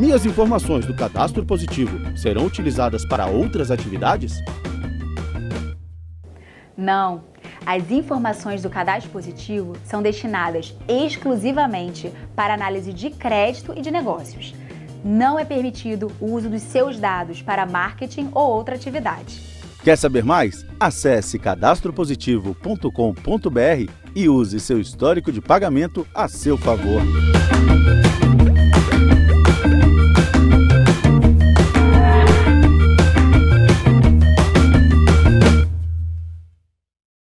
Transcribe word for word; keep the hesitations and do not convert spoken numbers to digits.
Minhas informações do cadastro positivo serão utilizadas para outras atividades? Não. As informações do cadastro positivo são destinadas exclusivamente para análise de crédito e de negócios. Não é permitido o uso dos seus dados para marketing ou outra atividade. Quer saber mais? Acesse cadastro positivo ponto com ponto br e use seu histórico de pagamento a seu favor.